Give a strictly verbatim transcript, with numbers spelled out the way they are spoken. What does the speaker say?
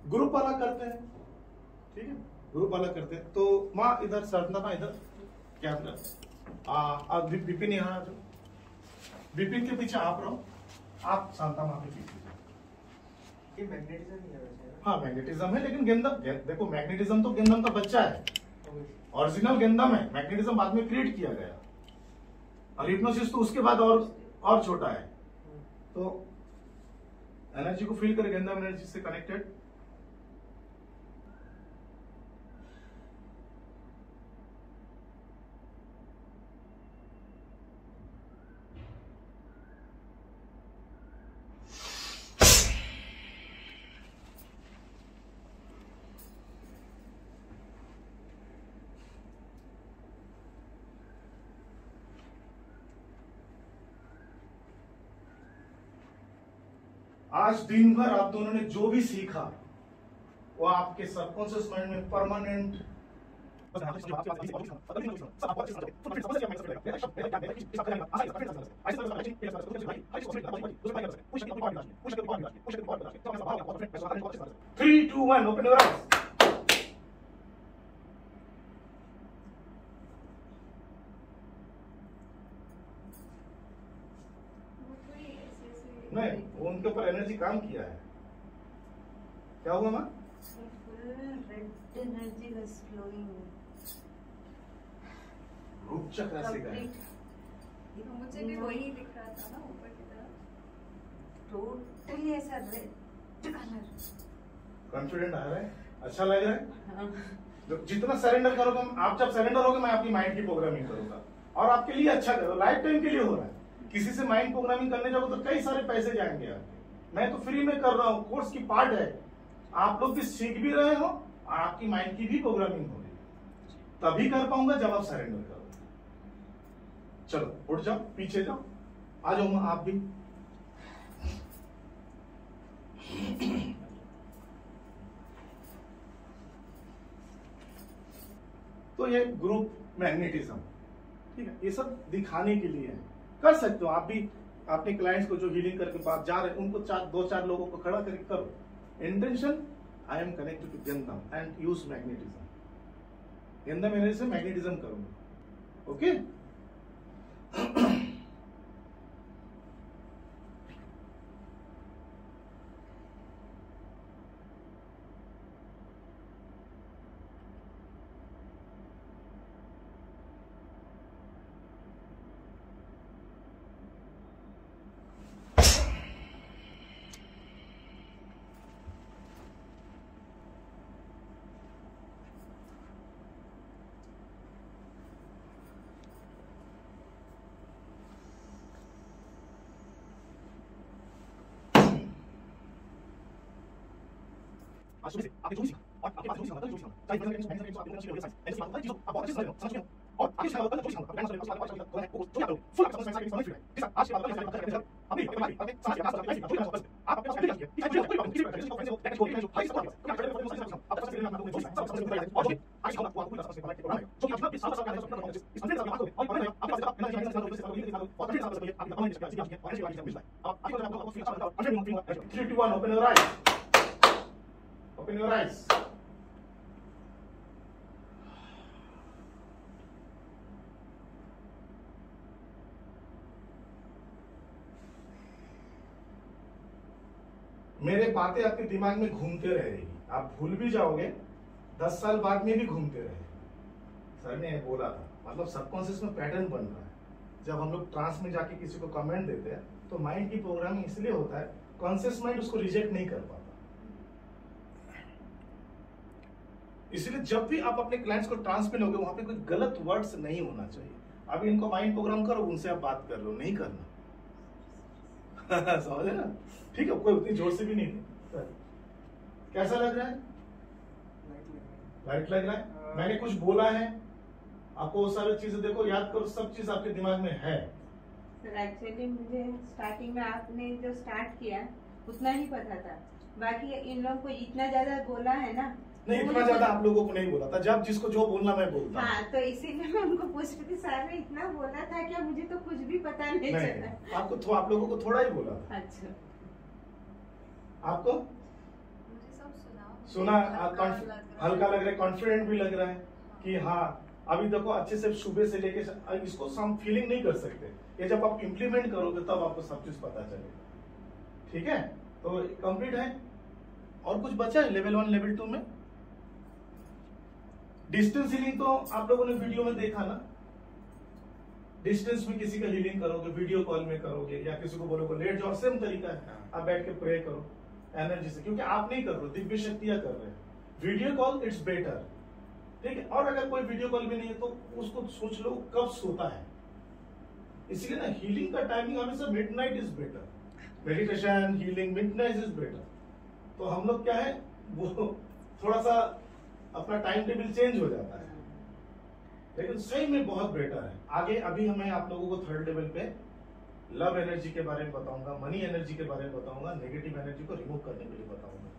Group वाला करते हैं, ठीक है, ग्रुप वाला करते हैं। तो माँ इधर सरना माँ इधर क्या आप विपिन यहाँ आ जाओ, विपिन के पीछे आप रहो, आप शांता माँ के पीछे। ये मैग्नेटिज्म ही है वैसे। हाँ मैग्नेटिज्म है, लेकिन गेंदम देखो मैग्नेटिज्म तो गेंदम का बच्चा है, ओरिजिनल गेंदम है, मैग्नेटिज्म बाद में क्रिएट किया गया और हिप्नोसिस तो उसके बाद और और छोटा है। तो एनर्जी को फील करें, गेंदम एनर्जी से कनेक्टेड। आज दिन भर आप दोनों ने जो भी सीखा वो आपके सबकॉन्शियस माइंड में permanent three two one open your eyes. नहीं, वो उनके ऊपर एनर्जी काम किया है। क्या हुआ माँ? Red energy was flowing. रूप चक्र से गए। मुझे भी वही दिख रहा था ना ऊपर की तरफ, टोटली ऐसा रेड कलर। कॉन्फिडेंट आ रहा है, अच्छा लग रहा है। हाँ। जितना सरेंडर करोगे, आप जब सरेंडर होगे मैं आपकी माइंड की प्रोग्रामिंग करूंगा और आपके लिए अच्छा करो, लाइफ टाइम के लिए हो रहा है। किसी से माइंड प्रोग्रामिंग करने जाओगे तो कई सारे पैसे जाएंगे आपके। मैं तो फ्री में कर रहा हूँ, कोर्स की पार्ट है, आप लोग भी सीख भी रहे हो और आपकी माइंड की भी प्रोग्रामिंग हो रही है। तभी कर पाऊंगा जब आप सरेंडर करो। चलो उठ जाओ, पीछे जाओ, आ जाओ आप भी। तो ये ग्रुप मैग्नेटिज्म, ठीक है, ये सब दिखाने के लिए है। कर सकते हो आप भी, अपने क्लाइंट्स को जो हीलिंग करके बाद जा रहे हैं उनको चार दो चार लोगों को खड़ा करके करो। Intention I am connected to गेंदम एंड यूज मैग्नेटिज्म। गेंदम एनर्जी से मैग्नेटिज्म करूंगा, ओके। आज सुबह से आपने जो भी सीखा और आपके पास जो भी सीखा, जो भी सीखा, चाहे मैंने मैंने मैंने आपको चीजें साइंस ऐसे सारी चीजों आप बहुत अच्छे से समझ गए और आगे सीखा होगा जो सीखा होगा, जो सीखा होगा जो जो याद करो, फुल आपका समझ में समझ फ्री है। ठीक है, आज के बाद का सारे बातें हमने अपने बारे में समझ के पास जो भी आप अपने पास ले जाइए। ठीक है, पूरी बात किसी प्रकार से को फ्रेंड्स को टेक्निक को हाई सपोर्ट क्या करने वाले समझ आप समझ लेना आपको जो सब समझ में आएगा और जो आज हम आपको पूरा समझ में आएगा जो कि आप अपने साथ साथ करने वाले इस अंदर आप और पढ़ने आप अपने आप एनर्जी से से और फिर आप समझिए आप अपने इसका सीखिए और एनर्जी वाली समझ आप आगे आपको फील अच्छा और under motive three two one open your eyes, open your eyes. मेरे बातें आपके दिमाग में घूमते रहेगी, आप भूल भी जाओगे, दस साल बाद में भी घूमते रहेगी। सर ने बोला था, मतलब सबकॉन्शियस में पैटर्न बन रहा है। जब हम लोग ट्रांस में जाके किसी को कमेंट देते हैं तो माइंड की प्रोग्रामिंग इसलिए होता है, कॉन्शियस माइंड उसको रिजेक्ट नहीं कर पाता। इसलिए जब भी आप अपने क्लाइंट्स को ट्रांस में लोगे वहां पे कोई गलत वर्ड्स नहीं होना चाहिए। अभी इनको माइंड प्रोग्राम करो, उनसे आप बात कर लो, नहीं करना। समझे ना? ठीक है, कोई उतनी जोर से भी नहीं। कैसा लग रहा है? लाइट लग रहा है? मैंने कुछ बोला है आपको, वो सारी चीजें देखो, याद करो, सब चीज आपके दिमाग में है। सर एक्चुअली मुझे स्टार्टिंग में आपने जो स्टार्ट किया उतना ही पता था, बाकी इन लोगों को इतना ज्यादा बोला है ना। नहीं, इतना ज्यादा आप लोगों को नहीं बोला था, जब जिसको जो बोलना मैं बोलता। हाँ, तो इसीलिए मैं उनको पूछ रही थी, सर ने इतना बोला था क्या? मुझे तो कुछ भी पता नहीं, नहीं चला। आपको तो आप लोगों को थोड़ा ही बोला था। अच्छा, आपको मुझे सब सुना सुना, हल्का लग रहा है, कॉन्फिडेंट भी लग रहा है कि हाँ अभी देखो अच्छे से सुबह से लेके इसको हम फीलिंग नहीं कर सकते, ये जब आप इम्प्लीमेंट करोगे तब आपको सब चीज पता चलेगा। ठीक है, तो कंप्लीट है। और कुछ बचा है लेवल वन लेवल टू में? डिस्टेंस हीलिंग तो आप लोगों ने वीडियो में देखा ना, डिस्टेंस में किसी का हीलिंग करोगे, वीडियो कॉल में करोगे, या किसी को बोलोगे लेट जाओ, सेम तरीका है, आप बैठ के प्रे करो एनर्जी से, क्योंकि आप नहीं कर रहे हो, दिव्य शक्तियां कर रहे हैं। वीडियो कॉल इट्स बेटर, ठीक है। और अगर कोई वीडियो कॉल भी नहीं है तो उसको सोच लो कब सोता है, इसलिए ना हीलिंग का टाइमिंग हमेशा midnight is better, meditation healing midnight is better. तो हम लोग क्या है वो थोड़ा सा अपना टाइम टेबल चेंज हो जाता है, लेकिन सही में बहुत बेटर है। आगे अभी मैं आप लोगों को थर्ड लेवल पे लव एनर्जी के बारे में बताऊंगा, मनी एनर्जी के बारे में बताऊंगा, नेगेटिव एनर्जी को रिमूव करने के लिए बताऊंगा।